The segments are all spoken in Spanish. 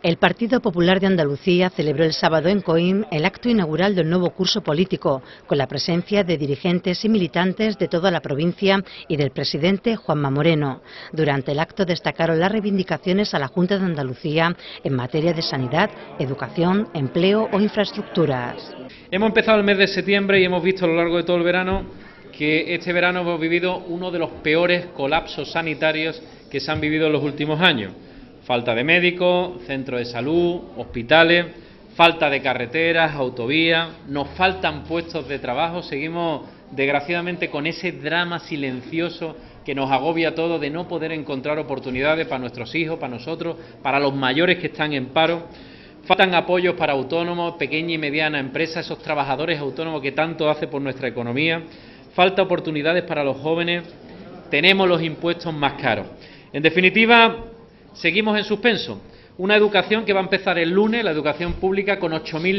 El Partido Popular de Andalucía celebró el sábado en Coín el acto inaugural del nuevo curso político, con la presencia de dirigentes y militantes de toda la provincia y del presidente Juanma Moreno. Durante el acto destacaron las reivindicaciones a la Junta de Andalucía en materia de sanidad, educación, empleo o infraestructuras. Hemos empezado el mes de septiembre y hemos visto a lo largo de todo el verano que este verano hemos vivido uno de los peores colapsos sanitarios que se han vivido en los últimos años. Falta de médicos, centros de salud, hospitales, falta de carreteras, autovías, nos faltan puestos de trabajo, seguimos desgraciadamente con ese drama silencioso que nos agobia a todos de no poder encontrar oportunidades para nuestros hijos, para nosotros, para los mayores que están en paro. Faltan apoyos para autónomos, pequeña y mediana empresa, esos trabajadores autónomos que tanto hace por nuestra economía. Falta oportunidades para los jóvenes, tenemos los impuestos más caros. En definitiva, seguimos en suspenso. Una educación que va a empezar el lunes, la educación pública, con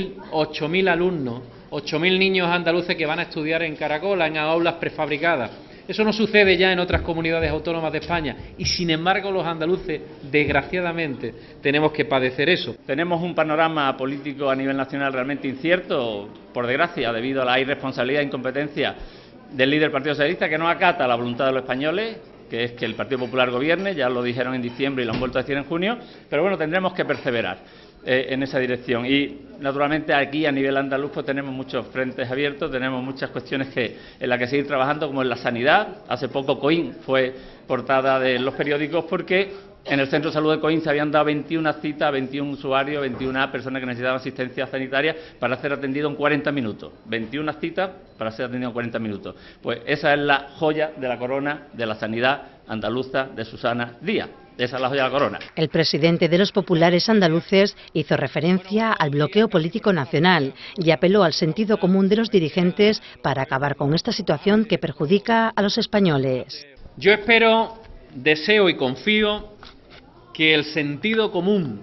8.000 alumnos, 8.000 niños andaluces que van a estudiar en Caracola, en aulas prefabricadas. Eso no sucede ya en otras comunidades autónomas de España y, sin embargo, los andaluces, desgraciadamente, tenemos que padecer eso. Tenemos un panorama político a nivel nacional realmente incierto, por desgracia, debido a la irresponsabilidad e incompetencia del líder del Partido Socialista, que no acata la voluntad de los españoles, que es que el Partido Popular gobierne. Ya lo dijeron en diciembre y lo han vuelto a decir en junio, pero bueno, tendremos que perseverar en esa dirección. Y naturalmente aquí a nivel andaluz pues tenemos muchos frentes abiertos, tenemos muchas cuestiones en las que seguir trabajando, como en la sanidad. Hace poco Coín fue portada de los periódicos porque en el Centro de Salud de Coín se habían dado 21 citas a 21 usuarios, 21 personas que necesitaban asistencia sanitaria para ser atendido en 40 minutos. 21 citas para ser atendido en 40 minutos. Pues esa es la joya de la corona de la sanidad andaluza de Susana Díaz. Esa es la joya de la corona. El presidente de los populares andaluces hizo referencia al bloqueo político nacional y apeló al sentido común de los dirigentes para acabar con esta situación que perjudica a los españoles. Yo espero, deseo y confío que el sentido común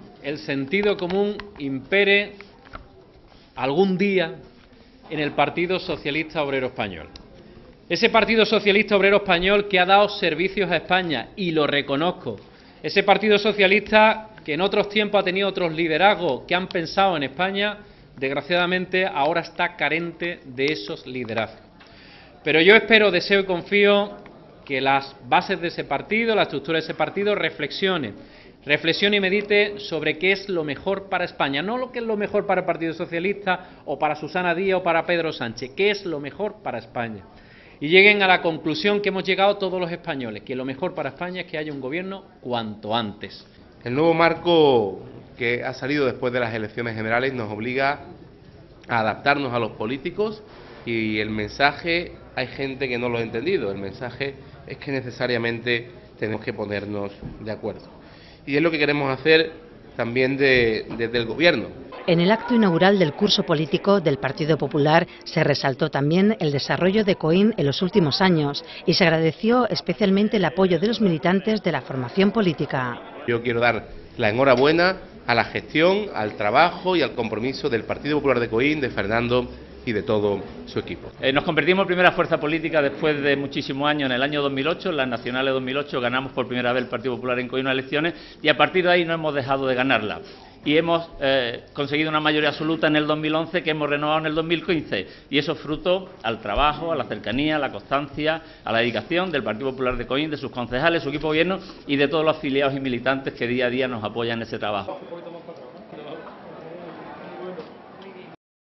impere algún día en el Partido Socialista Obrero Español. Ese Partido Socialista Obrero Español que ha dado servicios a España, y lo reconozco. Ese Partido Socialista que en otros tiempos ha tenido otros liderazgos que han pensado en España, desgraciadamente ahora está carente de esos liderazgos. Pero yo espero, deseo y confío que las bases de ese partido, la estructura de ese partido, reflexione y medite sobre qué es lo mejor para España, no lo que es lo mejor para el Partido Socialista o para Susana Díaz o para Pedro Sánchez, qué es lo mejor para España. Y lleguen a la conclusión que hemos llegado todos los españoles, que lo mejor para España es que haya un gobierno cuanto antes. El nuevo marco que ha salido después de las elecciones generales nos obliga a adaptarnos a los políticos, y el mensaje, hay gente que no lo ha entendido, el mensaje es que necesariamente tenemos que ponernos de acuerdo. Y es lo que queremos hacer también desde el Gobierno. En el acto inaugural del curso político del Partido Popular se resaltó también el desarrollo de Coín en los últimos años y se agradeció especialmente el apoyo de los militantes de la formación política. Yo quiero dar la enhorabuena a la gestión, al trabajo y al compromiso del Partido Popular de Coín, de Fernando y de todo su equipo. Nos convertimos en primera fuerza política después de muchísimos años. En el año 2008, en las nacionales 2008, ganamos por primera vez el Partido Popular en Coín unas elecciones, y a partir de ahí no hemos dejado de ganarla. Y hemos conseguido una mayoría absoluta en el 2011 que hemos renovado en el 2015. Y eso es fruto al trabajo, a la cercanía, a la constancia, a la dedicación del Partido Popular de Coín, de sus concejales, su equipo de gobierno y de todos los afiliados y militantes que día a día nos apoyan en ese trabajo.